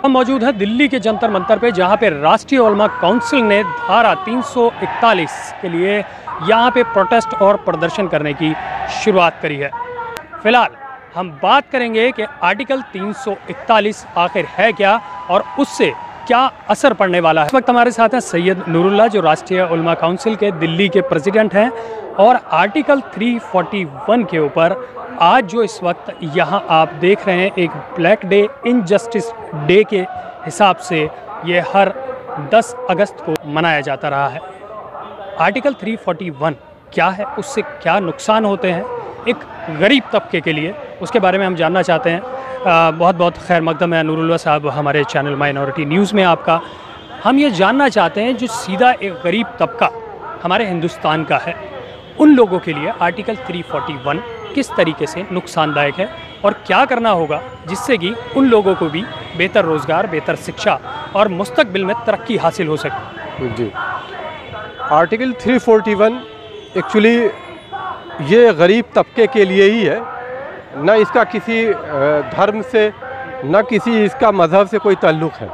हम मौजूद हैं दिल्ली के जंतर मंतर पे, जहाँ पे राष्ट्रीय उलमा काउंसिल ने धारा 341 के लिए यहाँ पे प्रोटेस्ट और प्रदर्शन करने की शुरुआत करी है। फिलहाल हम बात करेंगे कि आर्टिकल 341 आखिर है क्या और उससे क्या असर पड़ने वाला है। इस वक्त हमारे साथ हैं सैयद नूरुल्लाह, जो राष्ट्रीय उलमा काउंसिल के दिल्ली के प्रेसिडेंट हैं, और आर्टिकल 341 के ऊपर आज जो इस वक्त यहाँ आप देख रहे हैं एक ब्लैक डे, इनजस्टिस डे के हिसाब से ये हर 10 अगस्त को मनाया जाता रहा है। आर्टिकल 341 क्या है, उससे क्या नुकसान होते हैं एक गरीब तबके के लिए, उसके बारे में हम जानना चाहते हैं। बहुत बहुत खैर मकदम है नूरुल्लाह साहब हमारे चैनल माइनॉरिटी न्यूज़ में आपका। हम ये जानना चाहते हैं जो सीधा एक गरीब तबका हमारे हिंदुस्तान का है, उन लोगों के लिए आर्टिकल 341 किस तरीके से नुकसानदायक है और क्या करना होगा जिससे कि उन लोगों को भी बेहतर रोज़गार, बेहतर शिक्षा और मुस्तकबिल में तरक्की हासिल हो सके। जी, आर्टिकल 341 एक्चुअली ये गरीब तबके के लिए ही है, न इसका किसी धर्म से न किसी इसका मज़हब से कोई ताल्लुक़ है।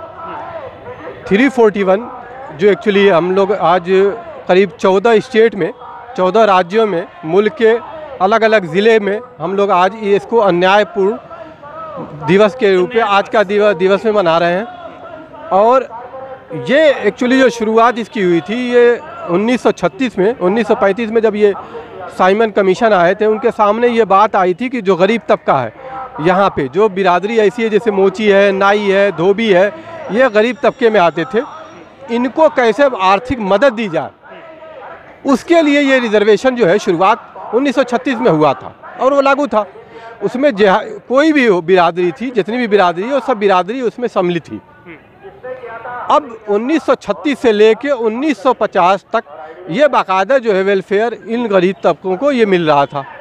341 जो एक्चुअली हम लोग आज करीब 14 स्टेट में, 14 राज्यों में, मुल्क के अलग अलग ज़िले में हम लोग आज इसको अन्यायपूर्ण दिवस के रूप में आज का दिवस में मना रहे हैं। और ये एक्चुअली जो शुरुआत इसकी हुई थी ये 1936 में, 1935 में जब ये साइमन कमीशन आए थे, उनके सामने ये बात आई थी कि जो गरीब तबका है यहाँ पे, जो बिरादरी ऐसी है जैसे मोची है, नाई है, धोबी है, ये गरीब तबके में आते थे, इनको कैसे आर्थिक मदद दी जाए, उसके लिए ये रिजर्वेशन जो है शुरुआत 1936 में हुआ था और वो लागू था। उसमें कोई भी बिरादरी थी, जितनी भी बिरादरी है वो सब बिरादरी उसमें सम्मिलित थी। अब 1936 से लेके 1950 तक ये बाकायदा जो है वेलफेयर इन गरीब तबकों को ये मिल रहा था।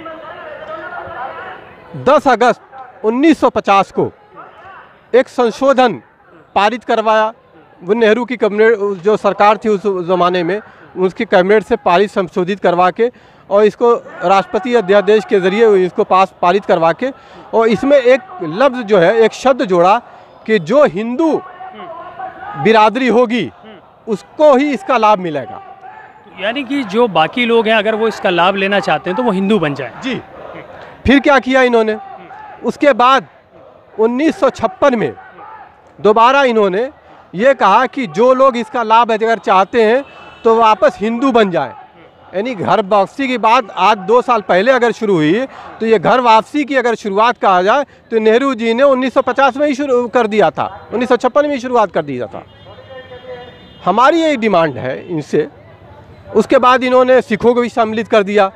10 अगस्त 1950 को एक संशोधन पारित करवाया, वो नेहरू की कैबिनेट जो सरकार थी उस ज़माने में, उसकी कैबिनेट से पारित संशोधित करवा के और इसको राष्ट्रपति अध्यादेश के ज़रिए इसको पारित करवा के, और इसमें एक लफ्ज़ जो है, एक शब्द जोड़ा कि जो हिंदू बिरादरी होगी उसको ही इसका लाभ मिलेगा। यानी कि जो बाकी लोग हैं अगर वो इसका लाभ लेना चाहते हैं तो वो हिंदू बन जाए। जी। फिर क्या किया इन्होंने, उसके बाद 1956 में दोबारा इन्होंने ये कहा कि जो लोग इसका लाभ अगर चाहते हैं तो वापस हिंदू बन जाए। यानी घर वापसी की बात आज 2 साल पहले अगर शुरू हुई तो ये घर वापसी की अगर शुरुआत कहा जाए तो नेहरू जी ने 1950 में ही शुरू कर दिया था, 1956 में ही शुरुआत कर दिया था। हमारी एक डिमांड है इनसे। उसके बाद इन्होंने सिखों को भी सम्मिलित कर दिया।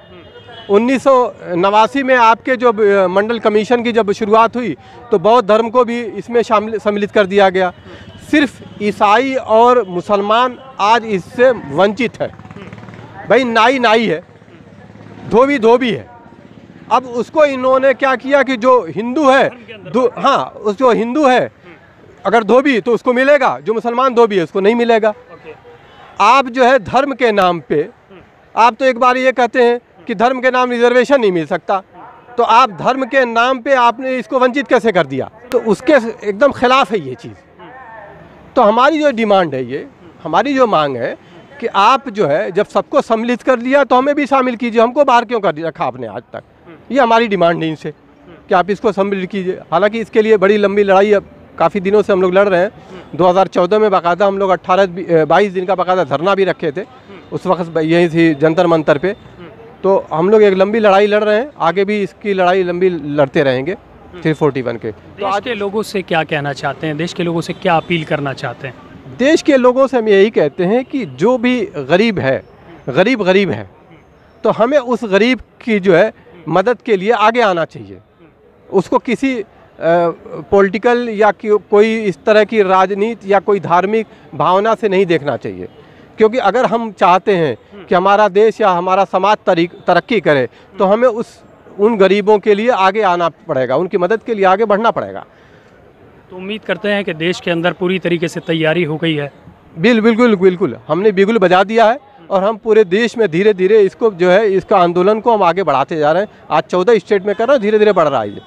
1989 में आपके जो मंडल कमीशन की जब शुरुआत हुई तो बौद्ध धर्म को भी इसमें सम्मिलित कर दिया गया। सिर्फ ईसाई और मुसलमान आज इससे वंचित है। भाई नाई नाई है, धोबी धोबी है। अब उसको इन्होंने क्या किया कि जो हिंदू है, हाँ, उस जो हिंदू है अगर धोबी तो उसको मिलेगा, जो मुसलमान धोबी है उसको नहीं मिलेगा। आप जो है धर्म के नाम पे, आप तो एक बार ये कहते हैं कि धर्म के नाम रिजर्वेशन नहीं मिल सकता, तो आप धर्म के नाम पे आपने इसको वंचित कैसे कर दिया? तो उसके एकदम खिलाफ है ये चीज़। तो हमारी जो डिमांड है, ये हमारी जो मांग है कि आप जो है जब सबको सम्मिलित कर लिया तो हमें भी शामिल कीजिए, हमको बाहर क्यों कर रखा आपने आज तक? ये हमारी डिमांड है इनसे कि आप इसको सम्मिलित कीजिए। हालांकि इसके लिए बड़ी लंबी लड़ाई अब काफ़ी दिनों से हम लोग लड़ रहे हैं। 2014 में बाकायदा हम लोग 18-22 दिन का बाकायदा धरना भी रखे थे, उस वक्त यही थी जंतर मंतर पे। तो हम लोग एक लंबी लड़ाई लड़ रहे हैं, आगे भी इसकी लड़ाई लंबी लड़ते रहेंगे 341 के। तो आज के लोगों से क्या कहना चाहते हैं, देश के लोगों से क्या अपील करना चाहते हैं? देश के लोगों से हम यही कहते हैं कि जो भी गरीब है, गरीब है, तो हमें उस गरीब की जो है मदद के लिए आगे आना चाहिए। उसको किसी पॉलिटिकल या कोई इस तरह की राजनीति या कोई धार्मिक भावना से नहीं देखना चाहिए, क्योंकि अगर हम चाहते हैं कि हमारा देश या हमारा समाज तरक्की करे तो हमें उन गरीबों के लिए आगे आना पड़ेगा, उनकी मदद के लिए आगे बढ़ना पड़ेगा। तो उम्मीद करते हैं कि देश के अंदर पूरी तरीके से तैयारी हो गई है। बिल्कुल हमने बिगुल बजा दिया है और हम पूरे देश में धीरे धीरे इसको जो है, इसका आंदोलन को हम आगे बढ़ाते जा रहे हैं। आज 14 स्टेट में कर रहे हैं, धीरे धीरे बढ़ रहा है ये।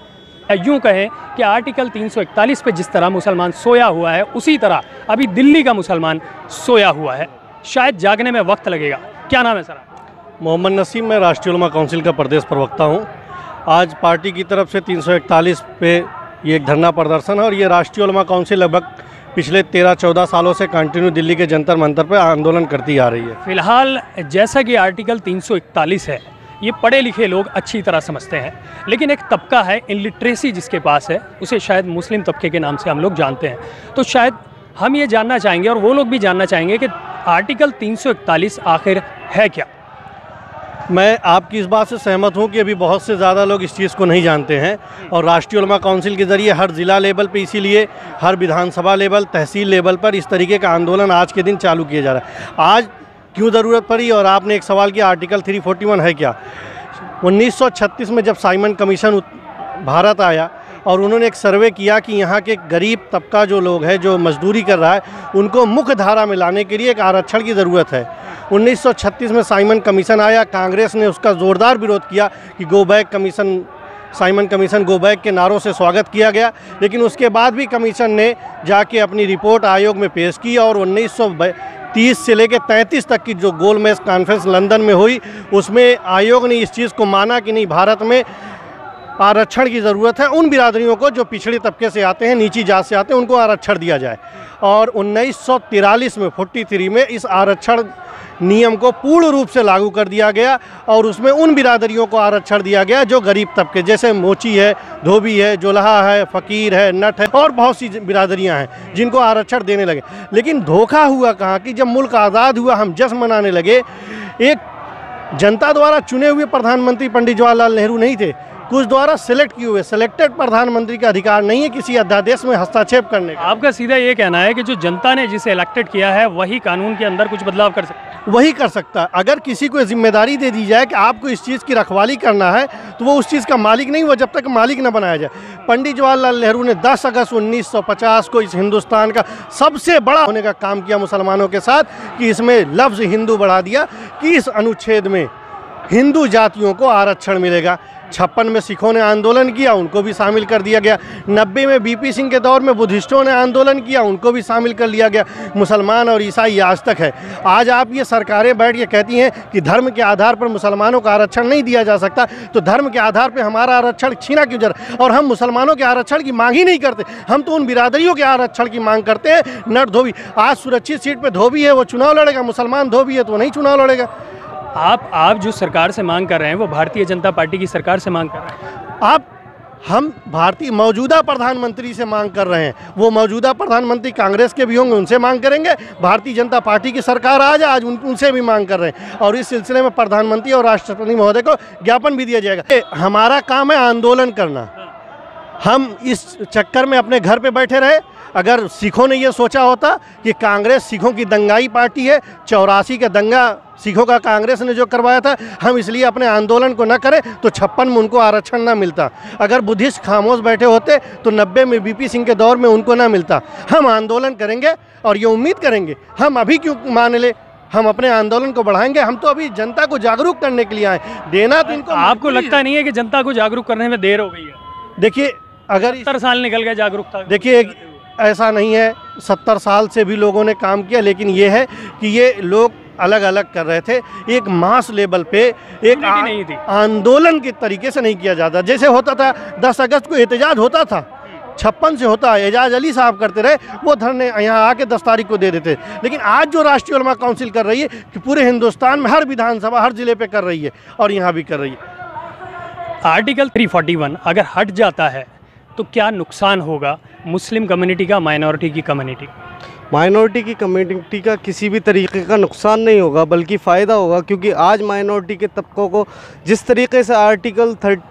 यूँ कहें कि आर्टिकल 341 पे जिस तरह मुसलमान सोया हुआ है, उसी तरह अभी दिल्ली का मुसलमान सोया हुआ है। शायद जागने में वक्त लगेगा। क्या नाम है सर? मोहम्मद नसीम, मैं राष्ट्रीय उलमा काउंसिल का प्रदेश प्रवक्ता हूँ। आज पार्टी की तरफ से 341 पे ये एक धरना प्रदर्शन है और ये राष्ट्रीय उलमा काउंसिल लगभग पिछले 13-14 सालों से कंटिन्यू दिल्ली के जंतर मंतर पर आंदोलन करती आ रही है। फिलहाल जैसा कि आर्टिकल 341 है, ये पढ़े लिखे लोग अच्छी तरह समझते हैं, लेकिन एक तबका है इलिटरेसी जिसके पास है, उसे शायद मुस्लिम तबके के नाम से हम लोग जानते हैं। तो शायद हम ये जानना चाहेंगे और वो लोग भी जानना चाहेंगे कि आर्टिकल 341 आखिर है क्या। मैं आपकी इस बात से सहमत हूं कि अभी बहुत से ज़्यादा लोग इस चीज़ को नहीं जानते हैं और राष्ट्रीय उलमा काउंसिल के ज़रिए हर ज़िला लेवल पे, इसीलिए हर विधानसभा लेवल, तहसील लेवल पर इस तरीके का आंदोलन आज के दिन चालू किया जा रहा है। आज क्यों ज़रूरत पड़ी? और आपने एक सवाल किया, आर्टिकल 341 है क्या। 1936 में जब साइमन कमीशन भारत आया और उन्होंने एक सर्वे किया कि यहाँ के गरीब तबका जो लोग हैं, जो मजदूरी कर रहा है, उनको मुख्य धारा में लाने के लिए एक आरक्षण की ज़रूरत है। 1936 में साइमन कमीशन आया, कांग्रेस ने उसका ज़ोरदार विरोध किया कि go back commission, Simon commission go back के नारों से स्वागत किया गया, लेकिन उसके बाद भी कमीशन ने जाके अपनी रिपोर्ट आयोग में पेश की और 1930 से लेकर 33 तक की जो गोलमेज कॉन्फ्रेंस लंदन में हुई, उसमें आयोग ने इस चीज़ को माना कि नहीं, भारत में आरक्षण की ज़रूरत है। उन बिरादरियों को जो पिछड़े तबके से आते हैं, नीची जात से आते हैं, उनको आरक्षण दिया जाए। और 1943 में 43 में इस आरक्षण नियम को पूर्ण रूप से लागू कर दिया गया और उसमें उन बिरादरियों को आरक्षण दिया गया जो गरीब तबके, जैसे मोची है, धोबी है, जोलहा है, फ़कीर है, नट है और बहुत सी बिरादरियां हैं जिनको आरक्षण देने लगे। लेकिन धोखा हुआ कहाँ कि जब मुल्क आज़ाद हुआ, हम जश्न मनाने लगे, एक जनता द्वारा चुने हुए प्रधानमंत्री पंडित जवाहरलाल नेहरू नहीं थे, कुछ द्वारा सिलेक्ट किए हुए सेलेक्टेड प्रधानमंत्री का अधिकार नहीं है किसी अध्यादेश में हस्तक्षेप करने का। आपका सीधा ये कहना है कि जो जनता ने जिसे इलेक्टेड किया है वही कानून के अंदर कुछ बदलाव कर सकता है? वही कर सकता है। अगर किसी को जिम्मेदारी दे दी जाए कि आपको इस चीज़ की रखवाली करना है, तो वो उस चीज़ का मालिक नहीं, वो जब तक मालिक न बनाया जाए। पंडित जवाहरलाल नेहरू ने 10 अगस्त 1950 को इस हिंदुस्तान का सबसे बड़ा होने का काम किया मुसलमानों के साथ, कि इसमें लफ्ज़ हिंदू बढ़ा दिया कि इस अनुच्छेद में हिंदू जातियों को आरक्षण मिलेगा। 56 में सिखों ने आंदोलन किया, उनको भी शामिल कर दिया गया। 90 में बीपी सिंह के दौर में बुद्धिस्टों ने आंदोलन किया, उनको भी शामिल कर लिया गया। मुसलमान और ईसाई आज तक है। आज आप ये सरकारें बैठ के कहती हैं कि धर्म के आधार पर मुसलमानों का आरक्षण नहीं दिया जा सकता, तो धर्म के आधार पर हमारा आरक्षण छीना क्यों जा रहा है? और हम मुसलमानों के आरक्षण की मांग ही नहीं करते, हम तो उन बिरादरियों के आरक्षण की मांग करते हैं। नट धोबी, आज सुरक्षित सीट पर धोबी है वो चुनाव लड़ेगा, मुसलमान धोबी है तो वो नहीं चुनाव लड़ेगा। आप जो सरकार से मांग कर रहे हैं वो भारतीय जनता पार्टी की सरकार से मांग कर रहे हैं? हम भारतीय मौजूदा प्रधानमंत्री से मांग कर रहे हैं। वो मौजूदा प्रधानमंत्री कांग्रेस के भी होंगे, उनसे मांग करेंगे। भारतीय जनता पार्टी की सरकार आज उनसे भी मांग कर रहे हैं और इस सिलसिले में प्रधानमंत्री और राष्ट्रपति महोदय को ज्ञापन भी दिया जाएगा। हमारा काम है आंदोलन करना। हम इस चक्कर में अपने घर पे बैठे रहे। अगर सिखों ने ये सोचा होता कि कांग्रेस सिखों की दंगाई पार्टी है, 84 का दंगा सिखों का कांग्रेस ने जो करवाया था, हम इसलिए अपने आंदोलन को न करें तो 56 में उनको आरक्षण ना मिलता। अगर बुद्धिस्ट खामोश बैठे होते तो 90 में बीपी सिंह के दौर में उनको ना मिलता। हम आंदोलन करेंगे और ये उम्मीद करेंगे, हम अभी क्यों मान ले, हम अपने आंदोलन को बढ़ाएंगे। हम तो अभी जनता को जागरूक करने के लिए आए, देना तो इनको। आपको लगता नहीं है कि जनता को जागरूक करने में देर हो गई है? देखिए, अगर 70 साल निकल गए जागरूकता, देखिए ऐसा नहीं है, 70 साल से भी लोगों ने काम किया, लेकिन ये है कि ये लोग अलग अलग कर रहे थे। एक मास लेवल पे एक नहीं थी, आंदोलन के तरीके से नहीं किया जाता। जैसे होता था 10 अगस्त को एहतजाज होता था, 56 से होता है, एजाज अली साहब करते रहे, वो धरने यहाँ आके 10 तारीख को दे देते। लेकिन आज जो राष्ट्रीय उलमा काउंसिल कर रही है कि पूरे हिंदुस्तान में हर विधानसभा, हर जिले पे कर रही है और यहाँ भी कर रही है। आर्टिकल 341 अगर हट जाता है तो क्या नुकसान होगा मुस्लिम कम्युनिटी का, माइनॉरिटी की कम्युनिटी? माइनॉरिटी की कम्युनिटी का किसी भी तरीके का नुकसान नहीं होगा, बल्कि फ़ायदा होगा। क्योंकि आज माइनॉरिटी के तबकों को जिस तरीके से आर्टिकल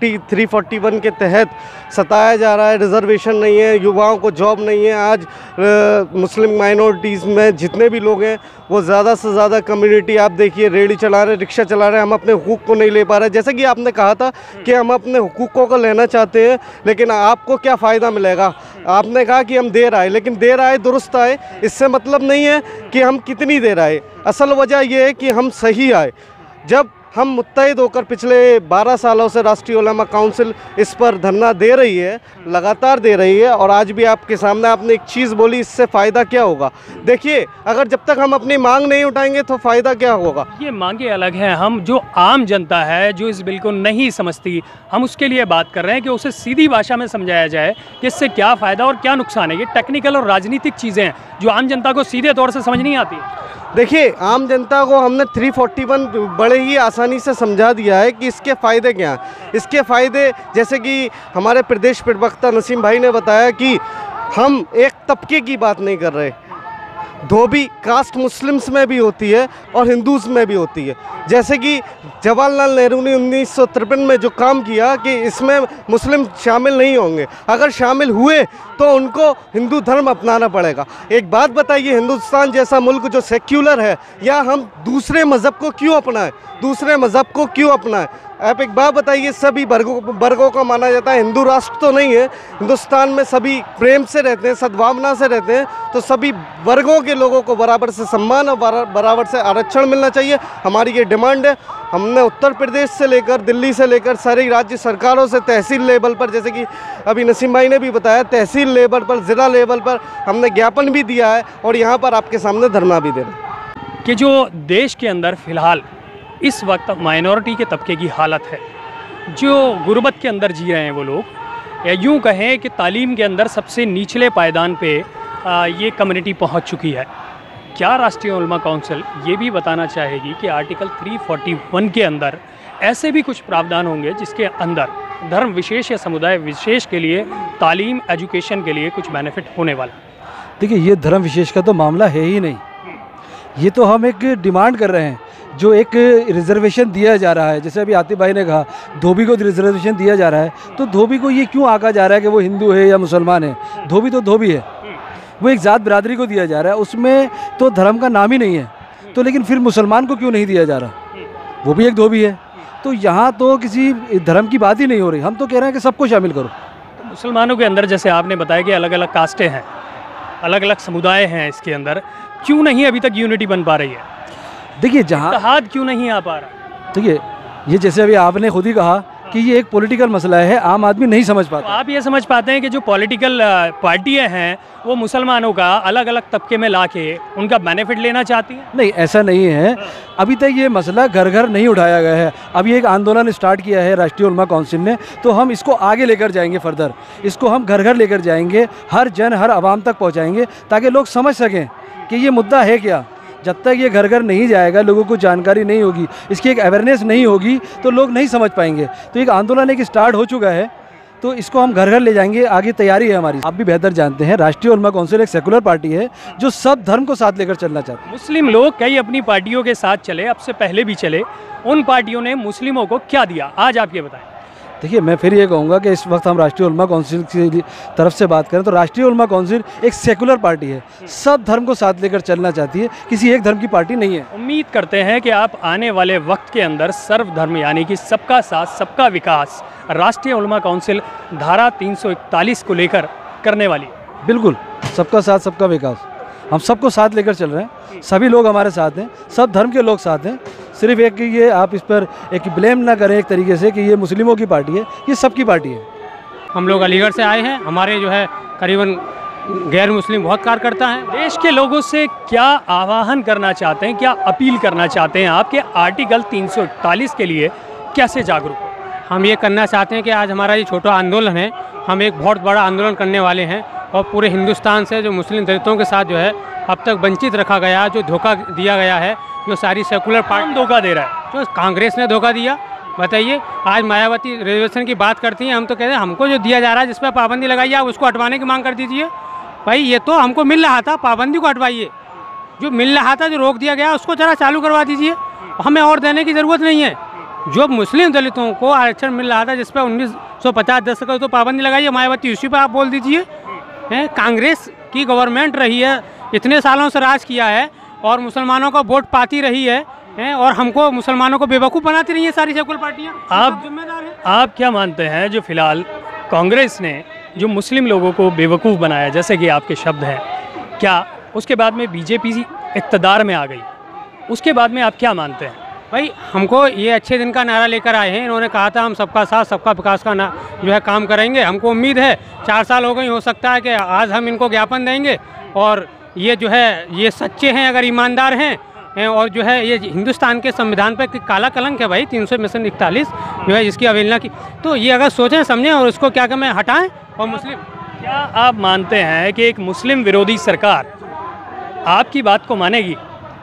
341 के तहत सताया जा रहा है, रिजर्वेशन नहीं है, युवाओं को जॉब नहीं है। आज मुस्लिम माइनॉरिटीज़ में जितने भी लोग हैं वो ज़्यादा से ज़्यादा कम्युनिटी, आप देखिए रेडी चला रहे, रिक्शा चला रहे, हम अपने हुकूक को नहीं ले पा रहे। जैसे कि आपने कहा था कि हम अपने हुकूकों को लेना चाहते हैं, लेकिन आपको क्या फ़ायदा मिलेगा? आपने कहा कि हम देर आए, लेकिन देर आए दुरुस्त आए, इससे मतलब नहीं है कि हम कितनी देर आए। असल वजह यह है कि हम सही आए। जब हम मुत्तहिद होकर पिछले 12 सालों से राष्ट्रीय उलमा काउंसिल इस पर धरना दे रही है, लगातार दे रही है। और आज भी आपके सामने आपने एक चीज़ बोली, इससे फ़ायदा क्या होगा। देखिए, अगर जब तक हम अपनी मांग नहीं उठाएंगे तो फ़ायदा क्या होगा। ये मांगे अलग हैं, हम जो आम जनता है जो इस बिल को नहीं समझती, हम उसके लिए बात कर रहे हैं कि उसे सीधी भाषा में समझाया जाए कि इससे क्या फ़ायदा और क्या नुकसान है। ये टेक्निकल और राजनीतिक चीज़ें हैं जो आम जनता को सीधे तौर से समझ नहीं आती। देखिए, आम जनता को हमने 341 बड़े ही आसानी से समझा दिया है कि इसके फ़ायदे क्या हैं। इसके फ़ायदे जैसे कि हमारे प्रदेश प्रवक्ता नसीम भाई ने बताया कि हम एक तबके की बात नहीं कर रहे। धोबी कास्ट मुस्लिम्स में भी होती है और हिंदूज़ में भी होती है। जैसे कि जवाहरलाल नेहरू ने 1953 में जो काम किया कि इसमें मुस्लिम शामिल नहीं होंगे, अगर शामिल हुए तो उनको हिंदू धर्म अपनाना पड़ेगा। एक बात बताइए, हिंदुस्तान जैसा मुल्क जो सेक्युलर है, या हम दूसरे मज़हब को क्यों अपनाएं, दूसरे मज़हब को क्यों अपनाएं। आप एक बात बताइए, सभी वर्गों का माना जाता है, हिंदू राष्ट्र तो नहीं है। हिंदुस्तान में सभी प्रेम से रहते हैं, सद्भावना से रहते हैं, तो सभी वर्गों के लोगों को बराबर से सम्मान और बराबर से आरक्षण मिलना चाहिए। हमारी ये डिमांड है। हमने उत्तर प्रदेश से लेकर दिल्ली से लेकर सारी राज्य सरकारों से तहसील लेवल पर, जैसे कि अभी नसीम भाई ने भी बताया, तहसील लेवल पर, ज़िला लेवल पर हमने ज्ञापन भी दिया है और यहाँ पर आपके सामने धरना भी दे रहे हैं कि जो देश के अंदर फ़िलहाल इस वक्त माइनॉरिटी के तबके की हालत है, जो गुर्बत के अंदर जी रहे हैं वो लोग, या यूँ कहें कि तालीम के अंदर सबसे निचले पायदान पे ये कम्युनिटी पहुंच चुकी है। क्या राष्ट्रीय उलमा काउंसिल ये भी बताना चाहेगी कि आर्टिकल 341 के अंदर ऐसे भी कुछ प्रावधान होंगे जिसके अंदर धर्म विशेष या समुदाय विशेष के लिए तालीम, एजुकेशन के लिए कुछ बेनिफिट होने वाला? देखिए, ये धर्म विशेष का तो मामला है ही नहीं। ये तो हम एक डिमांड कर रहे हैं, जो एक रिजर्वेशन दिया जा रहा है। जैसे अभी आतिफ भाई ने कहा, धोबी को रिजर्वेशन दिया जा रहा है, तो धोबी को ये क्यों आका जा रहा है कि वो हिंदू है या मुसलमान है। धोबी तो धोबी है, वो एक ज़ात बिरादरी को दिया जा रहा है, उसमें तो धर्म का नाम ही नहीं है। तो लेकिन फिर मुसलमान को क्यों नहीं दिया जा रहा, वो भी एक धोबी है। तो यहाँ तो किसी धर्म की बात ही नहीं हो रही। हम तो कह रहे हैं कि सबको शामिल करो। तो मुसलमानों के अंदर जैसे आपने बताया कि अलग अलग कास्टें हैं, अलग अलग समुदाय हैं, इसके अंदर क्यों नहीं अभी तक यूनिटी बन पा रही है? देखिए, जहाँ इत्तेहाद क्यों नहीं आ पा रहा? देखिए, ये जैसे अभी आपने खुद ही कहा कि ये एक पॉलिटिकल मसला है, आम आदमी नहीं समझ पाता। तो आप ये समझ पाते हैं कि जो पॉलिटिकल पार्टियां हैं वो मुसलमानों का अलग अलग तबके में लाके उनका बेनिफिट लेना चाहती हैं? नहीं, ऐसा नहीं है। अभी तक ये मसला घर घर नहीं उठाया गया है। अभी एक आंदोलन स्टार्ट किया है राष्ट्रीय उलमा काउंसिल ने, तो हम इसको आगे लेकर जाएंगे। फर्दर इसको हम घर घर लेकर जाएंगे, हर आवाम तक पहुँचाएंगे, ताकि लोग समझ सकें कि ये मुद्दा है क्या। जब तक ये घर घर नहीं जाएगा, लोगों को जानकारी नहीं होगी, इसकी एक अवेयरनेस नहीं होगी, तो लोग नहीं समझ पाएंगे। तो एक आंदोलन एक स्टार्ट हो चुका है, तो इसको हम घर घर ले जाएंगे। आगे तैयारी है हमारी। आप भी बेहतर जानते हैं, राष्ट्रीय उलमा काउंसिल एक सेकुलर पार्टी है जो सब धर्म को साथ लेकर चलना चाहती है। मुस्लिम लोग कई अपनी पार्टियों के साथ चले, अब से पहले भी चले, उन पार्टियों ने मुस्लिमों को क्या दिया, आज आप ये बताएं। देखिए, मैं फिर ये कहूँगा कि इस वक्त हम राष्ट्रीय उलमा काउंसिल की तरफ से बात करें तो राष्ट्रीय उलमा काउंसिल एक सेकुलर पार्टी है, सब धर्म को साथ लेकर चलना चाहती है, किसी एक धर्म की पार्टी नहीं है। उम्मीद करते हैं कि आप आने वाले वक्त के अंदर सर्वधर्म यानी कि सबका साथ सबका विकास राष्ट्रीय उलमा काउंसिल धारा 341 को लेकर करने वाली है। बिल्कुल, सबका साथ सबका विकास, हम सबको साथ लेकर चल रहे हैं। सभी लोग हमारे साथ हैं, सब धर्म के लोग साथ हैं। सिर्फ एक ये आप इस पर एक ब्लेम ना करें एक तरीके से कि ये मुस्लिमों की पार्टी है, ये सबकी पार्टी है। हम लोग अलीगढ़ से आए हैं, हमारे जो है करीबन गैर मुस्लिम बहुत कार्यकर्ता हैं। देश के लोगों से क्या आह्वान करना चाहते हैं, क्या अपील करना चाहते हैं आपके आर्टिकल 341 के लिए कैसे जागरूक हो? हम ये करना चाहते हैं कि आज हमारा ये छोटा आंदोलन है, हम एक बहुत बड़ा आंदोलन करने वाले हैं और पूरे हिंदुस्तान से जो मुस्लिम दलितों के साथ जो है अब तक वंचित रखा गया, जो धोखा दिया गया है, जो सारी सेकुलर पार्टी धोखा दे रहा है, जो कांग्रेस ने धोखा दिया। बताइए, आज मायावती रिजर्वेशन की बात करती हैं, हम तो कहते हैं हमको जो दिया जा रहा है जिस पर पाबंदी लगाई है, आप उसको हटवाने की मांग कर दीजिए। भाई, ये तो हमको मिल रहा था, पाबंदी को हटवाइए। जो मिल रहा था, जो रोक दिया गया, उसको जरा चालू करवा दीजिए, हमें और देने की ज़रूरत नहीं है। जो मुस्लिम दलितों को आरक्षण मिल रहा था जिस पर 1950-10 का तो पाबंदी लगाइए, मायावती उसी पर आप बोल दीजिए। कांग्रेस की गवर्नमेंट रही है, इतने सालों से राज किया है और मुसलमानों को वोट पाती रही है और हमको मुसलमानों को बेवकूफ़ बनाती रही है सारी सेकुलर पार्टियाँ। आप जिम्मेदार हैं। आप क्या मानते हैं जो फिलहाल कांग्रेस ने जो मुस्लिम लोगों को बेवकूफ़ बनाया, जैसे कि आपके शब्द हैं, क्या उसके बाद में बीजेपी इक़्तिदार में आ गई, उसके बाद में आप क्या मानते हैं? भाई हमको ये अच्छे दिन का नारा लेकर आए हैं। इन्होंने कहा था हम सबका साथ सबका विकास का जो है काम करेंगे। हमको उम्मीद है 4 साल हो गए, हो सकता है कि आज हम इनको ज्ञापन देंगे और ये जो है ये सच्चे हैं, अगर ईमानदार हैं और जो है ये हिंदुस्तान के संविधान पर काला कलंक है भाई 341 जो है जिसकी अवहेलना की। तो ये अगर सोचें समझें और उसको क्या करें हटाएं। और मुस्लिम, क्या आप मानते हैं कि एक मुस्लिम विरोधी सरकार आपकी बात को मानेगी?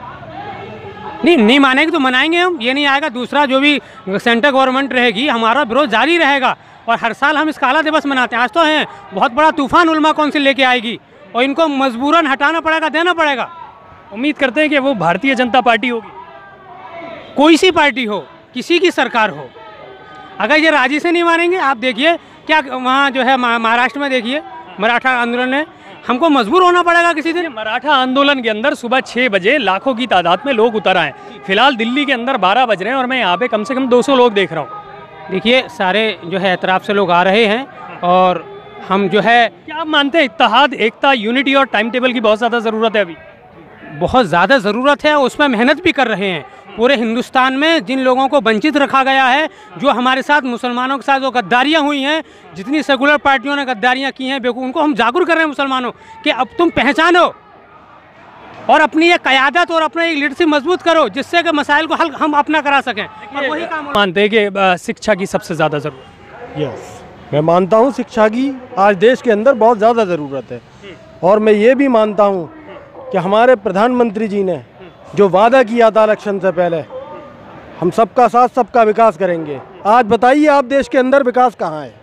नहीं मानेगी तो मनाएंगे हम, ये नहीं आएगा। दूसरा जो भी सेंट्रल गवर्नमेंट रहेगी हमारा विरोध जारी रहेगा और हर साल हम इस काला दिवस मनाते हैं। आज तो हैं बहुत बड़ा तूफान उलमा कौंसिल लेके आएगी और इनको मजबूरन हटाना पड़ेगा, देना पड़ेगा। उम्मीद करते हैं कि वो भारतीय जनता पार्टी होगी, कोई सी पार्टी हो, किसी की सरकार हो, अगर ये राजी से नहीं मानेंगे। आप देखिए क्या वहाँ जो है महाराष्ट्र में देखिए मराठा आंदोलन है, हमको मजबूर होना पड़ेगा किसी दिन। मराठा आंदोलन के अंदर सुबह 6 बजे लाखों की तादाद में लोग उतर आए। फिलहाल दिल्ली के अंदर 12 बज रहे हैं और मैं यहाँ पे कम से कम 200 लोग देख रहा हूँ। देखिए सारे जो है एतराफ़ से लोग आ रहे हैं और हम जो है, क्या आप मानते हैं इत्तेहाद, एकता, यूनिटी और टाइम टेबल की बहुत ज़्यादा ज़रूरत है? अभी बहुत ज़्यादा ज़रूरत है, उसमें मेहनत भी कर रहे हैं। पूरे हिंदुस्तान में जिन लोगों को वंचित रखा गया है, जो हमारे साथ मुसलमानों के साथ जो गद्दारियाँ हुई हैं, जितनी सेकुलर पार्टियों ने गद्दारियाँ की हैं बेवकूफ़, उनको हम जागरूक कर रहे हैं मुसलमानों कि अब तुम पहचानो और अपनी ये क़यादत और अपना एक लीडरशिप मजबूत करो जिससे कि मसाइल को हल हम अपना करा सकें। और वही काम मानते हैं कि शिक्षा की सबसे ज़्यादा ज़रूरत? यस, मैं मानता हूँ शिक्षा की आज देश के अंदर बहुत ज़्यादा ज़रूरत है। और मैं ये भी मानता हूँ कि हमारे प्रधानमंत्री जी ने जो वादा किया था इलेक्शन से पहले, हम सबका साथ सबका विकास करेंगे। आज बताइए आप देश के अंदर विकास कहाँ है?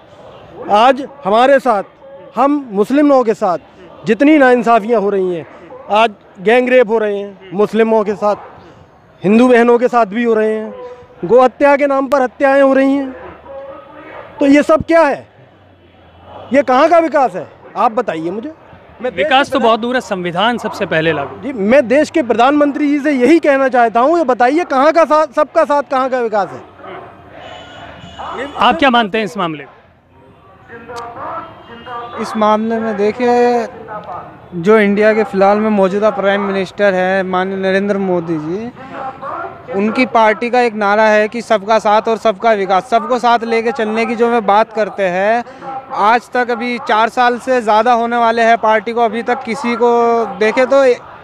आज हमारे साथ, हम मुस्लिमों के साथ जितनी नाइंसाफ़ियाँ हो रही हैं, आज गैंग रेप हो रहे हैं मुस्लिमों के साथ, हिंदू बहनों के साथ भी हो रहे हैं, गौ हत्या के नाम पर हत्याएँ हो रही हैं, तो ये सब क्या है? ये कहाँ का विकास है? आप बताइए मुझे। विकास तो बहुत दूर है, संविधान सबसे पहले लागू। जी, मैं देश के प्रधानमंत्री जी से यही कहना चाहता हूँ, ये बताइए कहाँ का साथ सबका साथ, कहाँ का विकास है? आप क्या मानते हैं इस मामले में? इस मामले में देखिए, जो इंडिया के फ़िलहाल में मौजूदा प्राइम मिनिस्टर हैं माननीय नरेंद्र मोदी जी, उनकी पार्टी का एक नारा है कि सबका साथ और सबका विकास। सबको साथ लेके चलने की जो वे बात करते हैं, आज तक अभी 4 साल से ज़्यादा होने वाले हैं पार्टी को, अभी तक किसी को देखे तो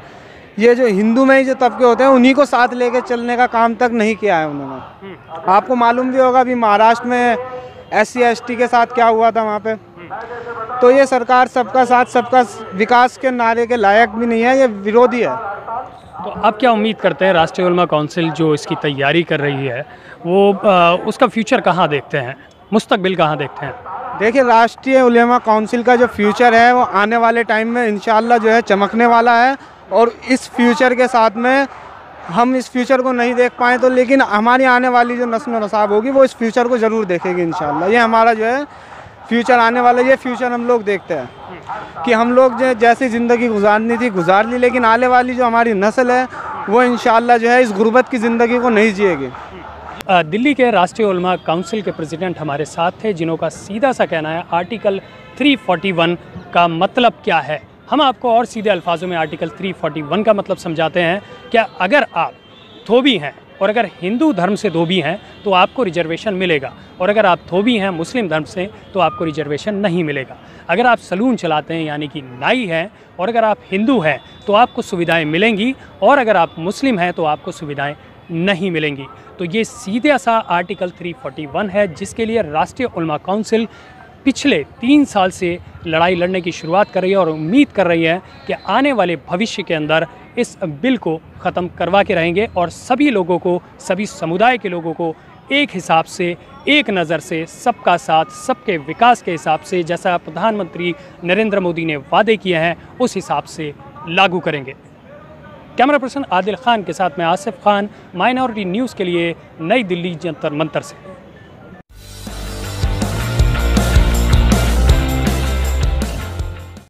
ये जो हिंदू में ही जो तबके होते हैं उन्हीं को साथ लेके चलने का काम तक नहीं किया है उन्होंने। आपको मालूम भी होगा अभी महाराष्ट्र में SC ST के साथ क्या हुआ था वहाँ पे। तो ये सरकार सबका साथ सबका विकास के नारे के लायक भी नहीं है, ये विरोधी है। तो आप क्या उम्मीद करते हैं राष्ट्रीय उलमा काउंसिल जो इसकी तैयारी कर रही है वो उसका फ्यूचर कहाँ देखते हैं, मुस्तकबिल कहाँ देखते हैं? देखिए, राष्ट्रीय उलेमा काउंसिल का जो फ्यूचर है वो आने वाले टाइम में इंशाल्लाह जो है चमकने वाला है। और इस फ्यूचर के साथ में हम इस फ्यूचर को नहीं देख पाए तो, लेकिन हमारी आने वाली जो नस्ल नसाब होगी वो इस फ्यूचर को ज़रूर देखेगी इंशाल्लाह। ये हमारा जो है फ्यूचर आने वाला, ये फ्यूचर हम लोग देखते हैं कि हम लोग जो जैसी ज़िंदगी गुजारनी थी गुजार ली, लेकिन आने वाली जो हमारी नस्ल है वो इंशाल्लाह जो है इस गुर्बत की ज़िंदगी को नहीं जिएगी। दिल्ली के राष्ट्रीय उलमा काउंसिल के प्रेसिडेंट हमारे साथ थे, जिन्हों का सीधा सा कहना है आर्टिकल 341 का मतलब क्या है। हम आपको और सीधे अल्फाजों में आर्टिकल 341 का मतलब समझाते हैं। क्या अगर आप धोबी हैं और अगर हिंदू धर्म से धोबी हैं तो आपको रिजर्वेशन मिलेगा, और अगर आप धोबी हैं मुस्लिम धर्म से तो आपको रिजर्वेशन नहीं मिलेगा। अगर आप सलून चलाते हैं यानी कि नाई हैं और अगर आप हिंदू हैं तो आपको सुविधाएं मिलेंगी, और अगर आप मुस्लिम हैं तो आपको सुविधाएं नहीं मिलेंगी। तो ये सीधा सा आर्टिकल 341 है जिसके लिए राष्ट्रीय उलमा काउंसिल पिछले 3 साल से लड़ाई लड़ने की शुरुआत कर रही है और उम्मीद कर रही है कि आने वाले भविष्य के अंदर इस बिल को ख़त्म करवा के रहेंगे और सभी लोगों को, सभी समुदाय के लोगों को एक हिसाब से, एक नज़र से, सबका साथ सबके विकास के हिसाब से, जैसा प्रधानमंत्री नरेंद्र मोदी ने वादे किए हैं उस हिसाब से लागू करेंगे। कैमरा पर्सन आदिल खान के साथ मैं आसिफ खान, माइनॉरिटी न्यूज़ के लिए नई दिल्ली जंतर मंतर से।